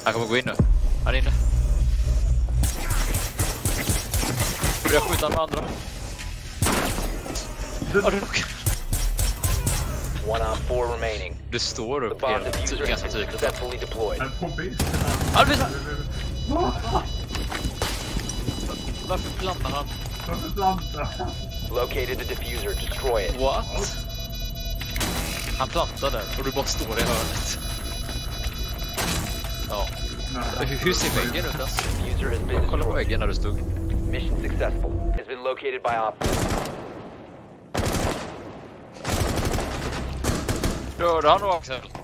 Han kommer gå in nu. Han är inne. Jag skjuter med andra. One on 4 remaining. Det står The upp bomb helt diffuser has ganska been tydligt. successfully deployed. Alvisa! Varför plantar han? Located the diffuser. Destroy it. What? Han plantar där och du bara står i hörnet. Ja. Hur ser väggen ut alltså? Diffuser has been Kolla på destroyed. väggen när du stod. Mission successful. Has been located by op. Rörde han då Axel?